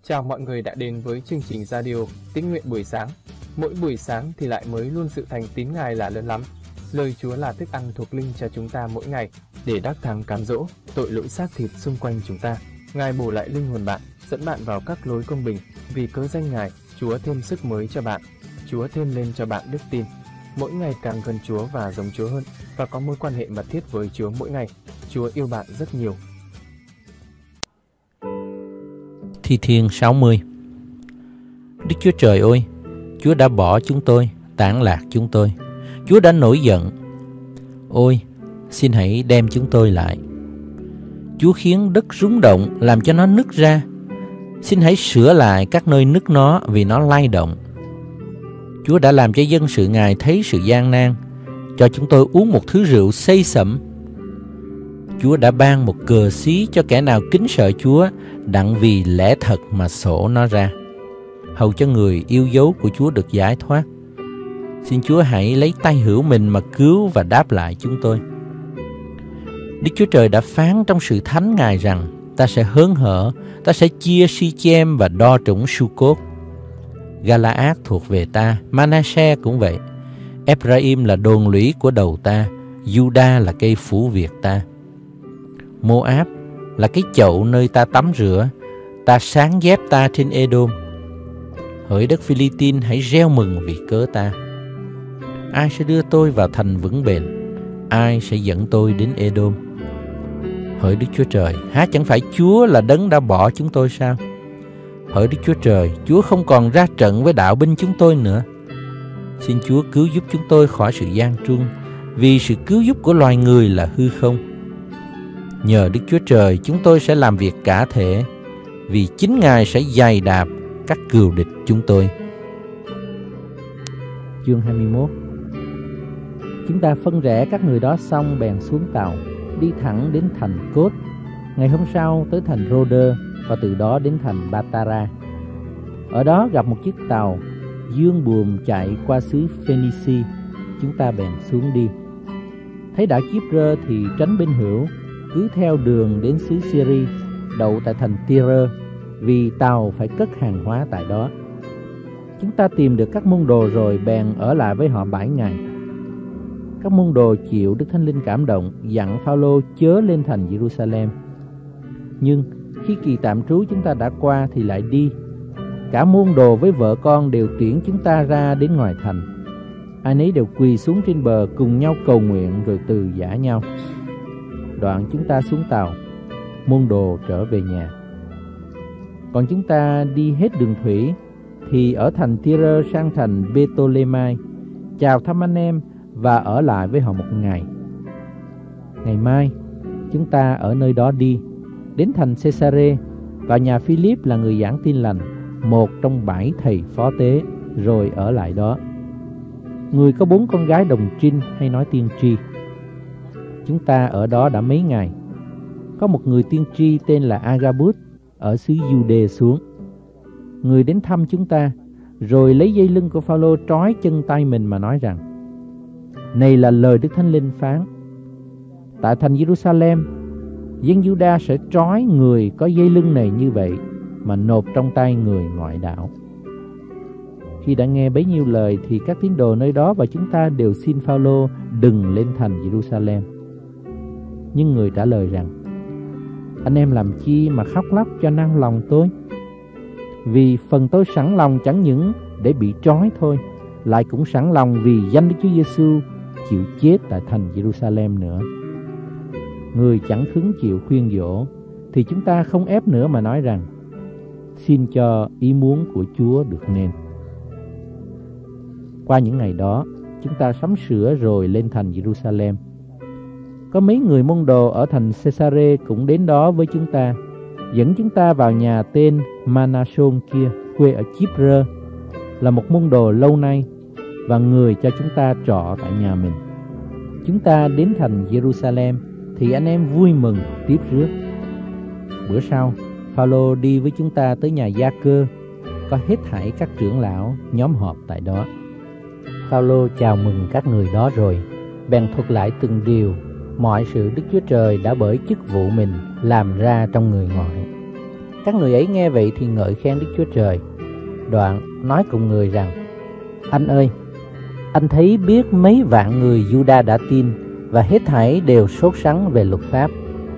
Chào mọi người đã đến với chương trình radio Tín nguyện buổi sáng. Mỗi buổi sáng thì lại mới luôn sự thành tín Ngài là lớn lắm. Lời Chúa là thức ăn thuộc linh cho chúng ta mỗi ngày để đắc thắng cám dỗ tội lỗi xác thịt xung quanh chúng ta. Ngài bổ lại linh hồn bạn, dẫn bạn vào các lối công bình. Vì cớ danh Ngài, Chúa thêm sức mới cho bạn. Chúa thêm lên cho bạn đức tin. Mỗi ngày càng gần Chúa và giống Chúa hơn và có mối quan hệ mật thiết với Chúa mỗi ngày. Chúa yêu bạn rất nhiều. Thi Thiên 60. Đức Chúa Trời ơi, Chúa đã bỏ chúng tôi, tản lạc chúng tôi. Chúa đã nổi giận. Ôi, xin hãy đem chúng tôi lại. Chúa khiến đất rung động, làm cho nó nứt ra. Xin hãy sửa lại các nơi nứt nó vì nó lay động. Chúa đã làm cho dân sự Ngài thấy sự gian nan, cho chúng tôi uống một thứ rượu say sẩm. Chúa đã ban một cờ xí cho kẻ nào kính sợ Chúa, đặng vì lẽ thật mà sổ nó ra, hầu cho người yêu dấu của Chúa được giải thoát. Xin Chúa hãy lấy tay hữu mình mà cứu và đáp lại chúng tôi. Đức Chúa Trời đã phán trong sự thánh Ngài rằng, ta sẽ hớn hở, ta sẽ chia Si-chem và đo trũng Su-cốt. Gala-át thuộc về ta, Ma-na-se cũng vậy. Eph-ra-im là đồn lũy của đầu ta, Giu-đa là cây phủ việc ta. Mô-áp là cái chậu nơi ta tắm rửa, ta sáng dép ta trên Edom. Hỡi đất Phi-li-tin, hãy reo mừng vì cớ ta. Ai sẽ đưa tôi vào thành vững bền? Ai sẽ dẫn tôi đến Edom? Hỡi Đức Chúa Trời, há chẳng phải Chúa là đấng đã bỏ chúng tôi sao? Hỡi Đức Chúa Trời, Chúa không còn ra trận với đạo binh chúng tôi nữa. Xin Chúa cứu giúp chúng tôi khỏi sự gian truân, vì sự cứu giúp của loài người là hư không. Nhờ Đức Chúa Trời, chúng tôi sẽ làm việc cả thể, vì chính Ngài sẽ giày đạp các cừu địch chúng tôi. Chương 21. Chúng ta phân rẽ các người đó xong bèn xuống tàu, đi thẳng đến thành Cốt. Ngày hôm sau tới thành Rô-đơ và từ đó đến thành Ba-ta-ra. Ở đó gặp một chiếc tàu dương buồm chạy qua xứ Phê-ni-xi. Chúng ta bèn xuống đi. Thấy đảo Chíp-rơ thì tránh bên hữu, cứ theo đường đến xứ Syri, đậu tại thành Ti-rơ, vì tàu phải cất hàng hóa tại đó. Chúng ta tìm được các môn đồ rồi bèn ở lại với họ 7 ngày. Các môn đồ chịu Đức Thánh Linh cảm động, dặn Phao-lô chớ lên thành Giê-ru-sa-lem. Nhưng khi kỳ tạm trú chúng ta đã qua thì lại đi. Cả môn đồ với vợ con đều tiễn chúng ta ra đến ngoài thành. Ai nấy đều quỳ xuống trên bờ cùng nhau cầu nguyện rồi từ giã nhau. Đoạn chúng ta xuống tàu, môn đồ trở về nhà. Còn chúng ta đi hết đường thủy thì ở thành Ti-rơ sang thành Bê-tô-lê-mai, chào thăm anh em và ở lại với họ 1 ngày. Ngày mai chúng ta ở nơi đó đi đến thành Xê-sa-rê, vào nhà Phi-líp là người giảng tin lành, một trong 7 thầy phó tế, rồi ở lại đó. Người có 4 con gái đồng trinh hay nói tiên tri. Chúng ta ở đó đã mấy ngày. Có một người tiên tri tên là Agabus ở xứ Giu-đê xuống. Người đến thăm chúng ta, rồi lấy dây lưng của Phao-lô trói chân tay mình mà nói rằng, này là lời Đức Thánh Linh phán, tại thành Giê-ru-sa-lem, dân Giu-đa sẽ trói người có dây lưng này như vậy mà nộp trong tay người ngoại đạo. Khi đã nghe bấy nhiêu lời thì các tín đồ nơi đó và chúng ta đều xin Phao-lô đừng lên thành Giê-ru-sa-lem. Nhưng người trả lời rằng, anh em làm chi mà khóc lóc cho nao lòng tôi? Vì phần tôi sẵn lòng chẳng những để bị trói thôi, lại cũng sẵn lòng vì danh Đức Chúa Giêsu chịu chết tại thành Giê-ru-sa-lem nữa. Người chẳng khứng chịu khuyên dỗ thì chúng ta không ép nữa mà nói rằng, xin cho ý muốn của Chúa được nên. Qua những ngày đó, chúng ta sắm sửa rồi lên thành Giê-ru-sa-lem. Có mấy người môn đồ ở thành Xê-sa-rê cũng đến đó với chúng ta, dẫn chúng ta vào nhà tên Ma-na-sôn kia, quê ở Chíp-rơ, là một môn đồ lâu nay, và người cho chúng ta trọ tại nhà mình. Chúng ta đến thành Giê-ru-sa-lem thì anh em vui mừng tiếp rước. Bữa sau, Phao-lô đi với chúng ta tới nhà Gia-cơ, có hết thảy các trưởng lão nhóm họp tại đó. Phao-lô chào mừng các người đó rồi, bèn thuật lại từng điều mọi sự Đức Chúa Trời đã bởi chức vụ mình làm ra trong người ngoại. Các người ấy nghe vậy thì ngợi khen Đức Chúa Trời. Đoạn nói cùng người rằng: Anh ơi, anh thấy biết mấy vạn người Giu-đa đã tin, và hết thảy đều sốt sắng về luật pháp.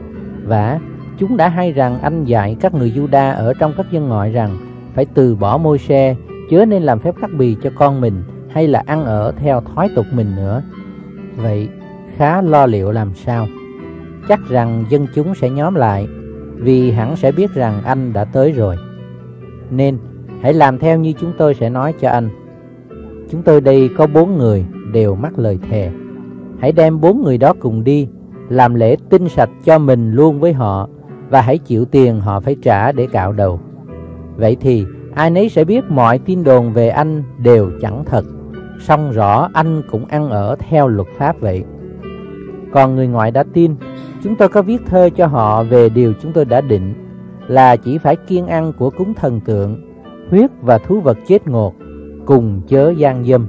Vả, chúng đã hay rằng anh dạy các người Giu-đa ở trong các dân ngoại rằng phải từ bỏ Môi-se, chớ nên làm phép khắc bì cho con mình, hay là ăn ở theo thói tục mình nữa. Vậy khá lo liệu làm sao? Chắc rằng dân chúng sẽ nhóm lại, vì hẳn sẽ biết rằng anh đã tới rồi. Nên hãy làm theo như chúng tôi sẽ nói cho anh. Chúng tôi đây có 4 người đều mắc lời thề. Hãy đem 4 người đó cùng đi, làm lễ tinh sạch cho mình luôn với họ, và hãy chịu tiền họ phải trả để cạo đầu. Vậy thì ai nấy sẽ biết mọi tin đồn về anh đều chẳng thật, song rõ anh cũng ăn ở theo luật pháp vậy. Còn người ngoại đã tin, chúng tôi có viết thơ cho họ về điều chúng tôi đã định, là chỉ phải kiêng ăn của cúng thần tượng, huyết và thú vật chết ngột, cùng chớ gian dâm.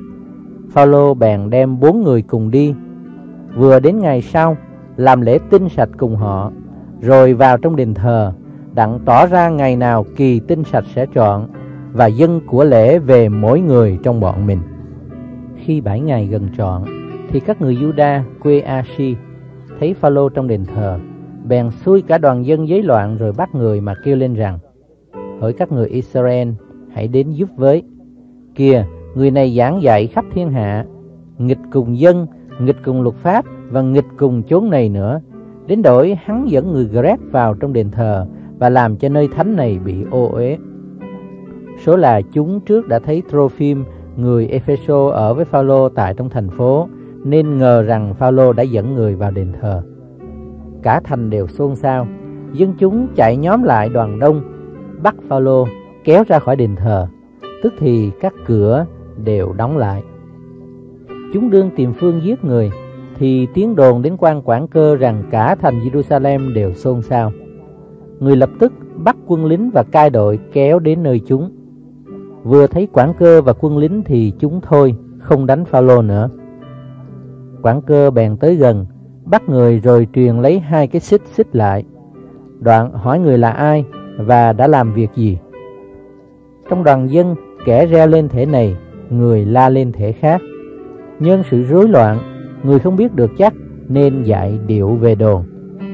Phao-lô bèn đem 4 người cùng đi. Vừa đến ngày sau, làm lễ tinh sạch cùng họ, rồi vào trong đền thờ, đặng tỏ ra ngày nào kỳ tinh sạch sẽ chọn, và dâng của lễ về mỗi người trong bọn mình. Khi 7 ngày gần trọn, thì các người Giu-đa quê A-si thấy Phao-lô trong đền thờ, bèn xui cả đoàn dân giấy loạn, rồi bắt người mà kêu lên rằng: Hỡi các người Israel, hãy đến giúp với. Kìa, người này giảng dạy khắp thiên hạ, nghịch cùng dân, nghịch cùng luật pháp, và nghịch cùng chốn này nữa, đến đổi hắn dẫn người Gret vào trong đền thờ, và làm cho nơi thánh này bị ô uế. Số là chúng trước đã thấy Trophim, người Epheso, ở với Phao-lô tại trong thành phố, nên ngờ rằng Phao-lô đã dẫn người vào đền thờ. Cả thành đều xôn xao, dân chúng chạy nhóm lại đoàn đông, bắt Phao-lô kéo ra khỏi đền thờ. Tức thì các cửa đều đóng lại. Chúng đương tìm phương giết người, thì tiếng đồn đến quan quản cơ rằng cả thành Jerusalem đều xôn xao. Người lập tức bắt quân lính và cai đội kéo đến nơi chúng. Vừa thấy quản cơ và quân lính thì chúng thôi, không đánh Phao-lô nữa. Quản cơ bèn tới gần, bắt người rồi truyền lấy 2 cái xích xích lại. Đoạn hỏi người là ai và đã làm việc gì. Trong đoàn dân, kẻ reo lên thể này, người la lên thể khác. Nhân sự rối loạn, người không biết được chắc, nên dạy điệu về đồn.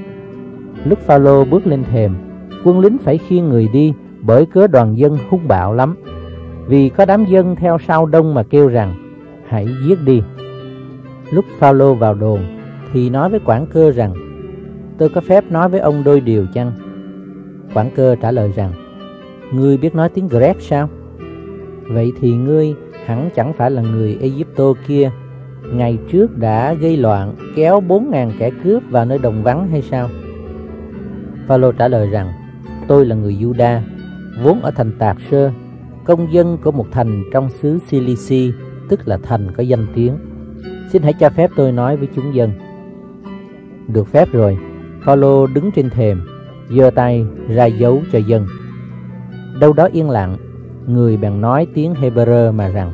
Lúc Phao-lô bước lên thềm, quân lính phải khiêng người đi, bởi cớ đoàn dân hung bạo lắm. Vì có đám dân theo sau đông mà kêu rằng: Hãy giết đi. Lúc Phao-lô vào đồn, thì nói với quản cơ rằng: Tôi có phép nói với ông đôi điều chăng? Quản cơ trả lời rằng: Ngươi biết nói tiếng Gret sao? Vậy thì ngươi hẳn chẳng phải là người Ai-cập kia, ngày trước đã gây loạn kéo 4.000 kẻ cướp vào nơi đồng vắng hay sao? Phao-lô trả lời rằng: Tôi là người Giu-đa, vốn ở thành Tạc Sơ, công dân của một thành trong xứ Cilici, tức là thành có danh tiếng. Xin hãy cho phép tôi nói với chúng dân. Được phép rồi, Phao-lô đứng trên thềm, giơ tay ra dấu cho dân. Đâu đó yên lặng, người bèn nói tiếng Hebrew mà rằng: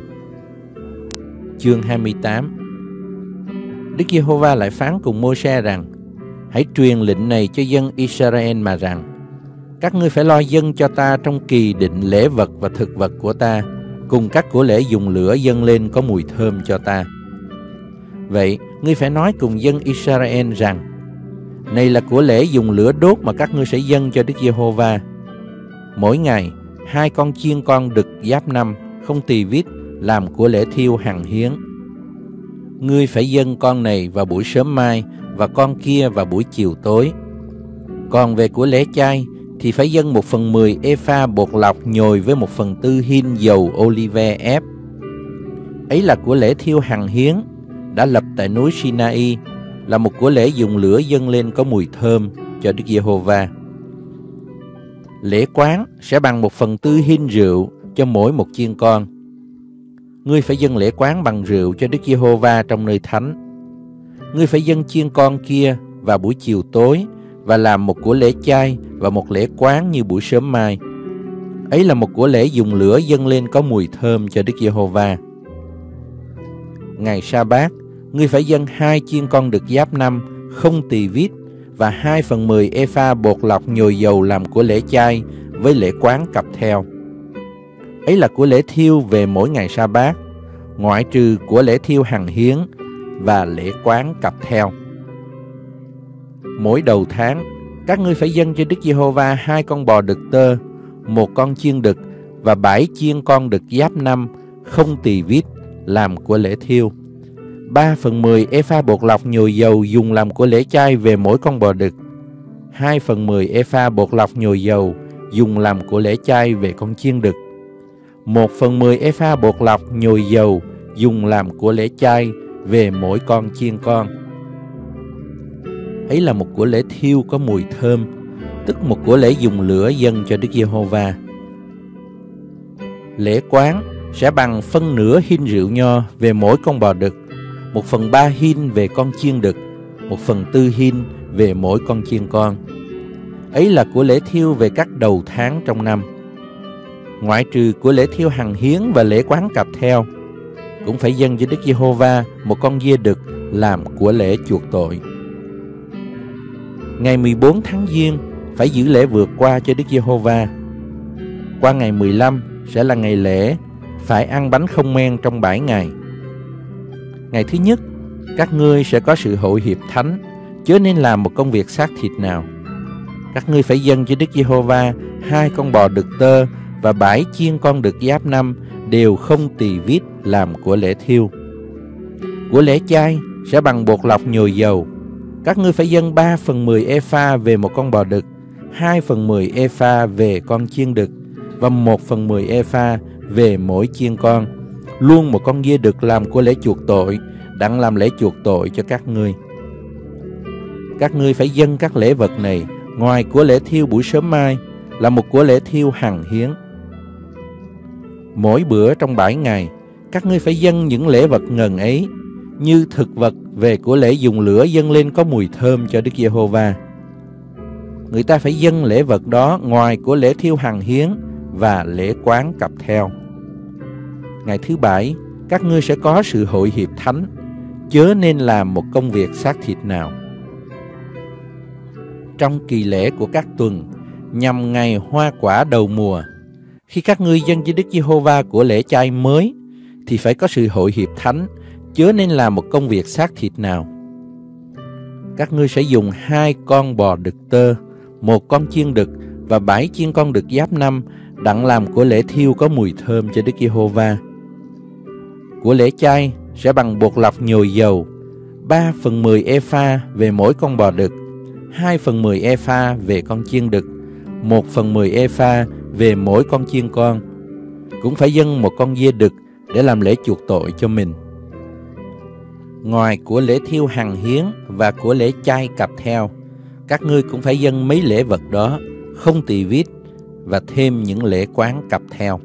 Chương 28. Đức Giê-hô-va lại phán cùng Môi-se rằng: Hãy truyền lệnh này cho dân Israel mà rằng: Các ngươi phải lo dâng cho ta trong kỳ định lễ vật và thực vật của ta, cùng các của lễ dùng lửa dâng lên có mùi thơm cho ta. Vậy ngươi phải nói cùng dân Israel rằng: Này là của lễ dùng lửa đốt mà các ngươi sẽ dâng cho Đức Giê-hô-va. Mỗi ngày 2 con chiên con đực giáp năm, không tỳ vít, làm của lễ thiêu hằng hiến. Ngươi phải dâng con này vào buổi sớm mai, và con kia vào buổi chiều tối. Còn về của lễ chay thì phải dâng 1/10 epha bột lọc nhồi với 1/4 hin dầu olive ép. Ấy là của lễ thiêu hằng hiến đã lập tại núi Sinai, là một của lễ dùng lửa dâng lên có mùi thơm cho Đức Giê-hô-va. Lễ quán sẽ bằng 1/4 hin rượu cho mỗi một chiên con. Ngươi phải dâng lễ quán bằng rượu cho Đức Giê-hô-va trong nơi thánh. Ngươi phải dâng chiên con kia vào buổi chiều tối, và làm một của lễ chay và một lễ quán như buổi sớm mai. Ấy là một của lễ dùng lửa dâng lên có mùi thơm cho Đức Giê-hô-va. Ngày sa bát, ngươi phải dâng 2 chiên con đực giáp năm, không tỳ vít, và 2/10 epha bột lọc nhồi dầu làm của lễ chay với lễ quán cặp theo. Ấy là của lễ thiêu về mỗi ngày sa bát, ngoại trừ của lễ thiêu hằng hiến và lễ quán cặp theo. Mỗi đầu tháng, các ngươi phải dâng cho Đức Giê-hô-va 2 con bò đực tơ, 1 con chiên đực và 7 chiên con đực giáp năm không tỳ vít làm của lễ thiêu. 3/10 epha bột lọc nhồi dầu dùng làm của lễ chay về mỗi con bò đực. 2/10 epha bột lọc nhồi dầu dùng làm của lễ chay về con chiên đực. 1/10 epha bột lọc nhồi dầu dùng làm của lễ chay về mỗi con chiên con. Ấy là một của lễ thiêu có mùi thơm, tức một của lễ dùng lửa dâng cho Đức Giê-hô-va. Lễ quán sẽ bằng phân nửa hin rượu nho về mỗi con bò đực, 1/3 hin về con chiên đực, 1/4 hin về mỗi con chiên con. Ấy là của lễ thiêu về các đầu tháng trong năm, ngoại trừ của lễ thiêu hằng hiến và lễ quán cặp theo. Cũng phải dâng cho Đức Giê-hô-va một con dê đực làm của lễ chuộc tội. Ngày 14 tháng Giêng phải giữ lễ vượt qua cho Đức Giê-hô-va. Qua ngày 15 sẽ là ngày lễ, phải ăn bánh không men trong 7 ngày. Ngày thứ nhất, các ngươi sẽ có sự hội hiệp thánh, chớ nên làm một công việc xác thịt nào. Các ngươi phải dâng cho Đức Giê-hô-va 2 con bò đực tơ và 7 chiên con đực giáp năm đều không tỳ vít làm của lễ thiêu. Của lễ chay sẽ bằng bột lọc nhồi dầu. Các ngươi phải dâng 3/10 epha về một con bò đực, 2/10 epha về con chiên đực và 1/10 epha về mỗi chiên con, luôn một con dê đực làm của lễ chuộc tội, đặng làm lễ chuộc tội cho các ngươi. Các ngươi phải dâng các lễ vật này ngoài của lễ thiêu buổi sớm mai, là một của lễ thiêu hằng hiến. Mỗi bữa trong 7 ngày, các ngươi phải dâng những lễ vật ngần ấy như thực vật về của lễ dùng lửa dâng lên có mùi thơm cho Đức Giê-hô-va. Người ta phải dâng lễ vật đó ngoài của lễ thiêu hằng hiến và lễ quán cặp theo. Ngày thứ 7, các ngươi sẽ có sự hội hiệp thánh, chớ nên làm một công việc xác thịt nào. Trong kỳ lễ của các tuần, nhằm ngày hoa quả đầu mùa, khi các ngươi dâng cho Đức Giê-hô-va của lễ chay mới, thì phải có sự hội hiệp thánh, chớ nên làm một công việc xác thịt nào. Các ngươi sẽ dùng 2 con bò đực tơ, 1 con chiên đực và 7 chiên con đực giáp năm đặng làm của lễ thiêu có mùi thơm cho Đức Giê-hô-va. Của lễ chay sẽ bằng bột lọc nhồi dầu, 3/10 epha về mỗi con bò đực, 2/10 epha về con chiên đực, 1/10 epha về mỗi con chiên con. Cũng phải dâng một con dê đực để làm lễ chuộc tội cho mình. Ngoài của lễ thiêu hằng hiến và của lễ chay cặp theo, các ngươi cũng phải dâng mấy lễ vật đó, không tỳ vít, và thêm những lễ quán cặp theo.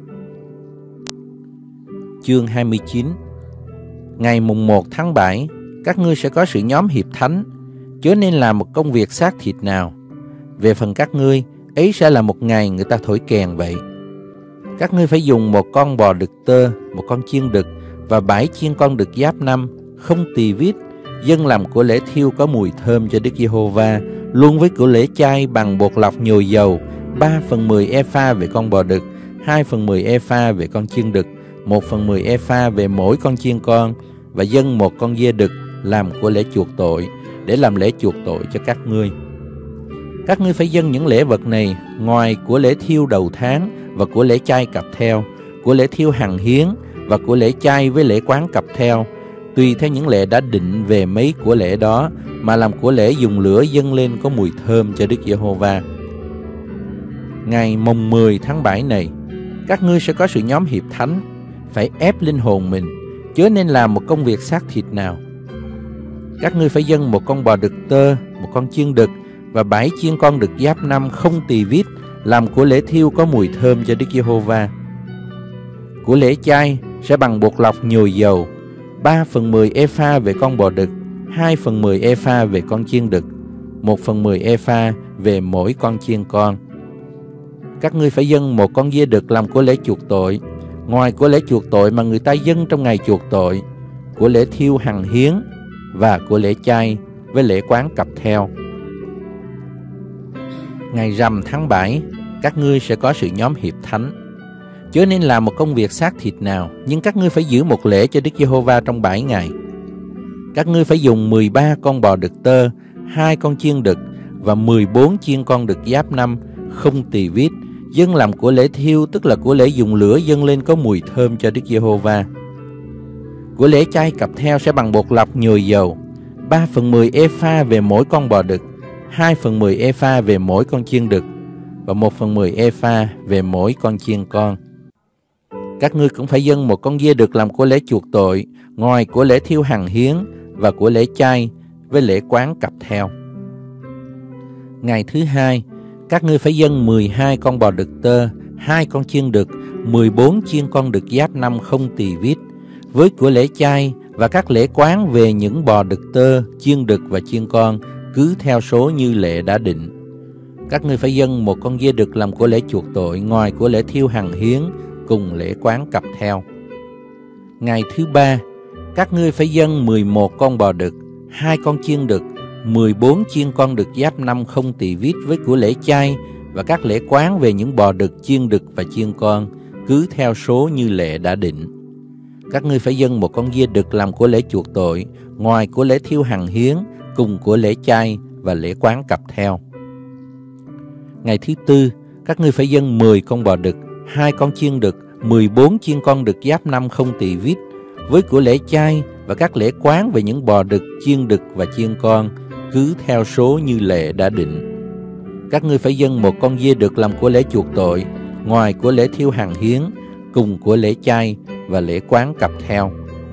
Chương 29. Ngày mùng 1 tháng 7, các ngươi sẽ có sự nhóm hiệp thánh, chớ nên làm một công việc xác thịt nào. Về phần các ngươi, ấy sẽ là một ngày người ta thổi kèn vậy. Các ngươi phải dùng 1 con bò đực tơ, 1 con chiên đực và 7 chiên con đực giáp năm không tỳ vít, dâng làm của lễ thiêu có mùi thơm cho Đức Giê-hô-va, luôn với của lễ chay bằng bột lọc nhồi dầu, 3/10 epha về con bò đực, 2/10 epha về con chiên đực, 1/10 epha về mỗi con chiên con, và dâng 1 con dê đực làm của lễ chuộc tội, để làm lễ chuộc tội cho các ngươi. Các ngươi phải dâng những lễ vật này ngoài của lễ thiêu đầu tháng và của lễ chay cặp theo, của lễ thiêu hằng hiến và của lễ chay với lễ quán cặp theo, tùy theo những lễ đã định về mấy của lễ đó, mà làm của lễ dùng lửa dâng lên có mùi thơm cho Đức Giê-hô-va. Ngày mùng 10 tháng 7 này, các ngươi sẽ có sự nhóm hiệp thánh, phải ép linh hồn mình, chớ nên làm một công việc xác thịt nào. Các ngươi phải dâng 1 con bò đực tơ, 1 con chiên đực và 7 chiên con đực giáp năm không tỳ vít, làm của lễ thiêu có mùi thơm cho Đức Giê-hô-va. Của lễ chay sẽ bằng bột lọc nhồi dầu, 3/10 epha về con bò đực, 2/10 epha về con chiên đực, 1/10 epha về mỗi con chiên con. Các ngươi phải dâng 1 con dê đực làm của lễ chuộc tội, ngoài của lễ chuộc tội mà người ta dâng trong ngày chuộc tội, của lễ thiêu hằng hiến và của lễ chay với lễ quán cặp theo. Ngày rằm tháng 7, các ngươi sẽ có sự nhóm hiệp thánh. Chớ nên làm một công việc xác thịt nào, nhưng các ngươi phải giữ một lễ cho Đức Giê-hô-va trong 7 ngày. Các ngươi phải dùng 13 con bò đực tơ, 2 con chiên đực và 14 chiên con đực giáp năm, không tỳ vít, dâng làm của lễ thiêu, tức là của lễ dùng lửa dâng lên có mùi thơm cho Đức Giê-hô-va. Của lễ chay cặp theo sẽ bằng bột lọc nhồi dầu, 3/10 ê-pha về mỗi con bò đực, 2/10 ê-pha về mỗi con chiên đực và 1/10 ê-pha về mỗi con chiên con. Các ngươi cũng phải dâng một con dê đực làm của lễ chuộc tội, ngoài của lễ thiêu hằng hiến và của lễ chay với lễ quán cặp theo. Ngày thứ 2, các ngươi phải dâng 12 con bò đực tơ, 2 con chiên đực, 14 chiên con đực giáp năm không tỳ vít, với của lễ chay và các lễ quán về những bò đực tơ, chiên đực và chiên con, cứ theo số như lệ đã định. Các ngươi phải dâng một con dê đực làm của lễ chuộc tội, ngoài của lễ thiêu hằng hiến cùng lễ quán cặp theo. Ngày thứ 3, các ngươi phải dâng 11 con bò đực, 2 con chiên đực, 14 chiên con đực giáp năm không tỳ vít với của lễ chay và các lễ quán về những bò đực, chiên đực và chiên con, cứ theo số như lệ đã định. Các ngươi phải dâng một con dê đực làm của lễ chuộc tội, ngoài của lễ thiêu hằng hiến cùng của lễ chay và lễ quán cặp theo. Ngày thứ 4, các ngươi phải dâng 10 con bò đực, 2 con chiên đực, 14 chiên con đực giáp năm không tỳ vít với của lễ chay và các lễ quán về những bò đực, chiên đực và chiên con, cứ theo số như lệ đã định. Các ngươi phải dâng một con dê đực làm của lễ chuộc tội, ngoài của lễ thiêu hằng hiến cùng của lễ chay và lễ quán cặp theo.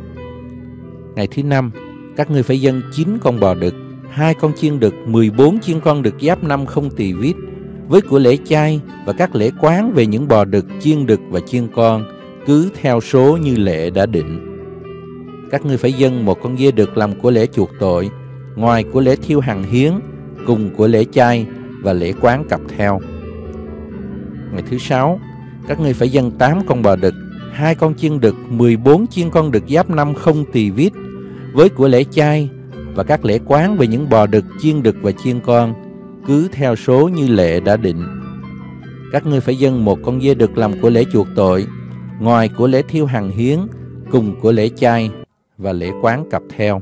Ngày thứ 5, các ngươi phải dâng 9 con bò đực, 2 con chiên đực, 14 chiên con đực giáp năm không tỳ vít với của lễ chay và các lễ quán về những bò đực, chiên đực và chiên con, cứ theo số như lệ đã định. Các ngươi phải dâng một con dê đực làm của lễ chuộc tội, ngoài của lễ thiêu hằng hiến cùng của lễ chay và lễ quán cặp theo. Ngày thứ 6, các ngươi phải dâng 8 con bò đực, 2 con chiên đực, 14 chiên con đực giáp năm không tỳ vít với của lễ chay và các lễ quán về những bò đực, chiên đực và chiên con, cứ theo số như lệ đã định. Các ngươi phải dâng một con dê đực làm của lễ chuộc tội, ngoài của lễ thiêu hằng hiến cùng của lễ chay và lễ quán cặp theo.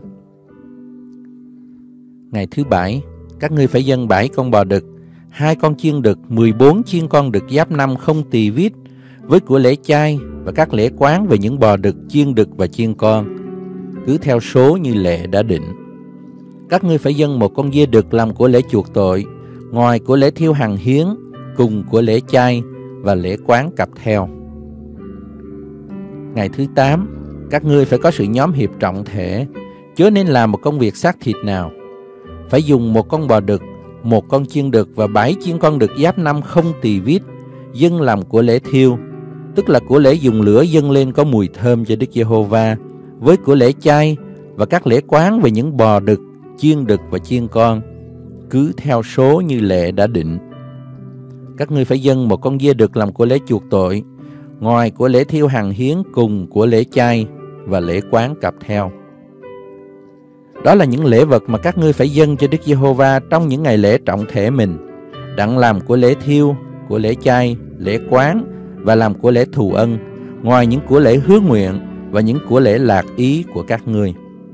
Ngày thứ 7, các ngươi phải dâng 7 con bò đực, 2 con chiên đực, 14 chiên con đực giáp năm không tỳ vít với của lễ chay và các lễ quán về những bò đực, chiên đực và chiên con, cứ theo số như lệ đã định. Các ngươi phải dâng một con dê đực làm của lễ chuộc tội, ngoài của lễ thiêu hằng hiến cùng của lễ chay và lễ quán cặp theo. Ngày thứ 8, các ngươi phải có sự nhóm hiệp trọng thể, chớ nên làm một công việc xác thịt nào. Phải dùng một con bò đực, một con chiên đực và 7 chiên con đực giáp năm không tỳ vít, dâng làm của lễ thiêu, tức là của lễ dùng lửa dâng lên có mùi thơm cho Đức Giê-hô-va, với của lễ chay và các lễ quán về những bò đực, chiên đực và chiên con, cứ theo số như lệ đã định. Các ngươi phải dâng một con dê đực làm của lễ chuộc tội, ngoài của lễ thiêu hằng hiến cùng của lễ chay và lễ quán cặp theo. Đó là những lễ vật mà các ngươi phải dâng cho Đức Giê-hô-va trong những ngày lễ trọng thể mình, đặng làm của lễ thiêu, của lễ chay, lễ quán và làm của lễ thù ân, ngoài những của lễ hứa nguyện và những của lễ lạc ý của các ngươi.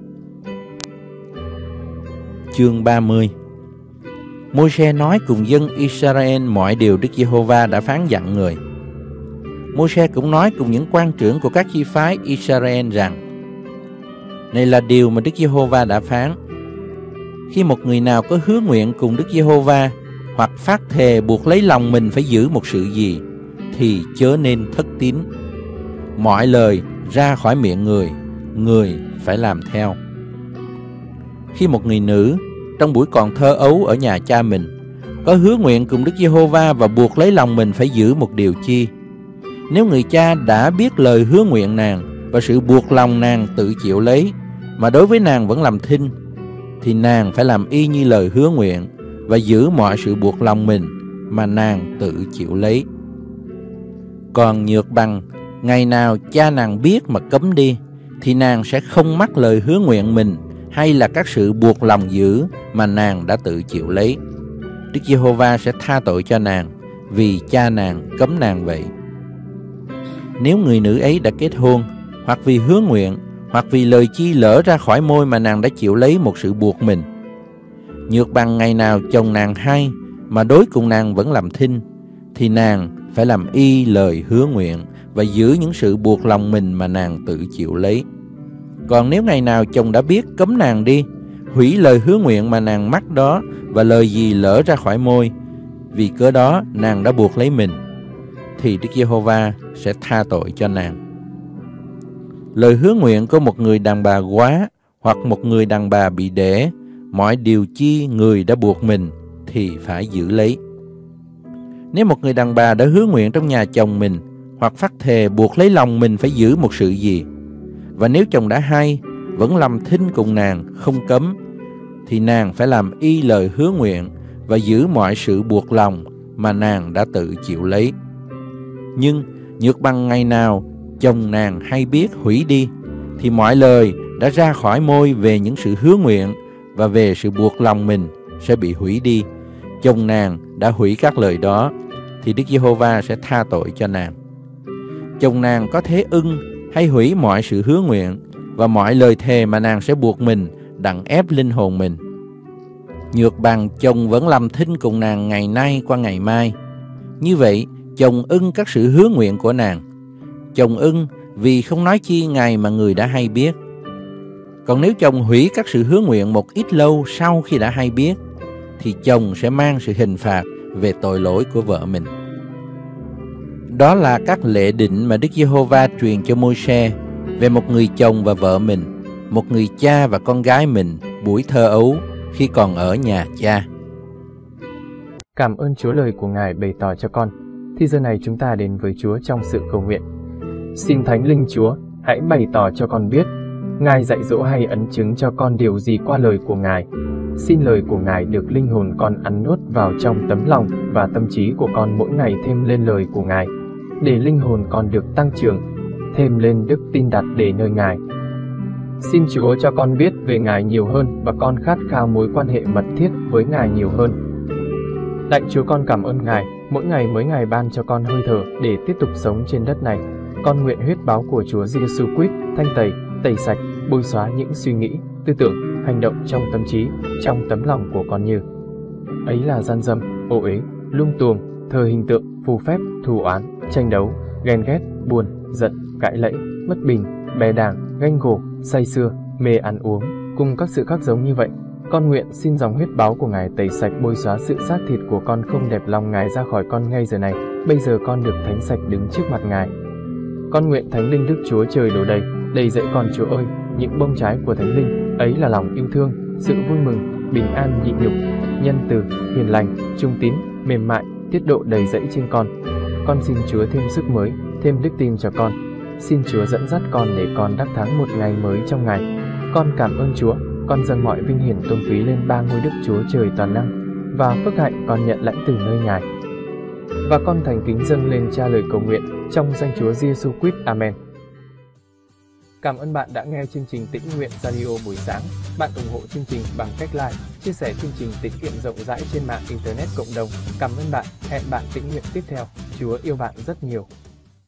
Chương 30. Môi-se nói cùng dân Israel mọi điều Đức Giê-hô-va đã phán dặn người. Môi-se cũng nói cùng những quan trưởng của các chi phái Israel rằng: này là điều mà Đức Giê-hô-va đã phán: khi một người nào có hứa nguyện cùng Đức Giê-hô-va hoặc phát thề buộc lấy lòng mình phải giữ một sự gì, thì chớ nên thất tín. Mọi lời ra khỏi miệng người phải làm theo. Khi một người nữ trong buổi còn thơ ấu ở nhà cha mình có hứa nguyện cùng Đức Giê-hô-va và buộc lấy lòng mình phải giữ một điều chi, nếu người cha đã biết lời hứa nguyện nàng và sự buộc lòng nàng tự chịu lấy, mà đối với nàng vẫn làm thinh, thì nàng phải làm y như lời hứa nguyện và giữ mọi sự buộc lòng mình mà nàng tự chịu lấy. Còn nhược bằng ngày nào cha nàng biết mà cấm đi, thì nàng sẽ không mắc lời hứa nguyện mình hay là các sự buộc lòng giữ mà nàng đã tự chịu lấy. Đức Giê-hô-va sẽ tha tội cho nàng vì cha nàng cấm nàng vậy. Nếu người nữ ấy đã kết hôn, hoặc vì hứa nguyện, hoặc vì lời chi lỡ ra khỏi môi mà nàng đã chịu lấy một sự buộc mình, nhược bằng ngày nào chồng nàng hay mà đối cùng nàng vẫn làm thinh, thì nàng phải làm y lời hứa nguyện và giữ những sự buộc lòng mình mà nàng tự chịu lấy. Còn nếu ngày nào chồng đã biết cấm nàng đi, hủy lời hứa nguyện mà nàng mắc đó và lời gì lỡ ra khỏi môi, vì cớ đó nàng đã buộc lấy mình, thì Đức Giê-hô-va sẽ tha tội cho nàng. Lời hứa nguyện của một người đàn bà góa hoặc một người đàn bà bị đẻ, mọi điều chi người đã buộc mình thì phải giữ lấy. Nếu một người đàn bà đã hứa nguyện trong nhà chồng mình, hoặc phát thề buộc lấy lòng mình phải giữ một sự gì, và nếu chồng đã hay vẫn làm thinh cùng nàng không cấm, thì nàng phải làm y lời hứa nguyện và giữ mọi sự buộc lòng mà nàng đã tự chịu lấy. Nhưng nhược bằng ngày nào chồng nàng hay biết hủy đi, thì mọi lời đã ra khỏi môi về những sự hứa nguyện và về sự buộc lòng mình sẽ bị hủy đi. Chồng nàng đã hủy các lời đó, thì Đức Giê-hô-va sẽ tha tội cho nàng. Chồng nàng có thế ưng hay hủy mọi sự hứa nguyện và mọi lời thề mà nàng sẽ buộc mình đặng ép linh hồn mình. Nhược bằng chồng vẫn làm thinh cùng nàng ngày nay qua ngày mai, như vậy chồng ưng các sự hứa nguyện của nàng. Chồng ưng vì không nói chi ngày mà người đã hay biết. Còn nếu chồng hủy các sự hứa nguyện một ít lâu sau khi đã hay biết, thì chồng sẽ mang sự hình phạt về tội lỗi của vợ mình. Đó là các lệ định mà Đức Giê-hô-va truyền cho Môi-se về một người chồng và vợ mình, một người cha và con gái mình buổi thơ ấu khi còn ở nhà cha. Cảm ơn Chúa lời của Ngài bày tỏ cho con. Thì giờ này chúng ta đến với Chúa trong sự cầu nguyện. Xin Thánh Linh Chúa, hãy bày tỏ cho con biết, Ngài dạy dỗ hay ấn chứng cho con điều gì qua lời của Ngài. Xin lời của Ngài được linh hồn con ăn nuốt vào trong tấm lòng và tâm trí của con mỗi ngày thêm lên lời của Ngài, để linh hồn con được tăng trưởng, thêm lên đức tin đặt để nơi Ngài. Xin Chúa cho con biết về Ngài nhiều hơn và con khát khao mối quan hệ mật thiết với Ngài nhiều hơn. Lạy Chúa, con cảm ơn Ngài, mỗi ngày mới Ngài ban cho con hơi thở để tiếp tục sống trên đất này. Con nguyện huyết báo của Chúa Giêsu Christ thanh tẩy sạch, bôi xóa những suy nghĩ, tư tưởng, hành động trong tâm trí, trong tấm lòng của con như ấy là gian dâm, ô uế, lung tuồng, thờ hình tượng, phù phép, thù oán, tranh đấu, ghen ghét, buồn, giận, cãi lẫy, bất bình, bè đảng, ganh gổ, say sưa, mê ăn uống, cùng các sự khác giống như vậy. Con nguyện xin dòng huyết báo của Ngài tẩy sạch, bôi xóa sự xác thịt của con không đẹp lòng Ngài ra khỏi con ngay giờ này. Bây giờ con được thánh sạch đứng trước mặt Ngài. Con nguyện Thánh Linh Đức Chúa Trời đổ đầy dẫy con, Chúa ơi, những bông trái của Thánh Linh ấy là lòng yêu thương, sự vui mừng, bình an, nhịn nhục, nhân từ, hiền lành, trung tín, mềm mại, tiết độ đầy dẫy trên con. Con xin Chúa thêm sức mới, thêm đức tin cho con. Xin Chúa dẫn dắt con để con đắc thắng một ngày mới trong Ngài. Con cảm ơn Chúa. Con dâng mọi vinh hiển tôn quý lên ba ngôi Đức Chúa Trời toàn năng, và phước hạnh con nhận lãnh từ nơi Ngài. Và con thành kính dâng lên Cha lời cầu nguyện trong danh Chúa Giêsu Christ. Amen. Cảm ơn bạn đã nghe chương trình Tĩnh Nguyện Radio buổi sáng. Bạn ủng hộ chương trình bằng cách like, chia sẻ chương trình tĩnh nguyện rộng rãi trên mạng Internet cộng đồng. Cảm ơn bạn. Hẹn bạn tĩnh nguyện tiếp theo. Chúa yêu bạn rất nhiều.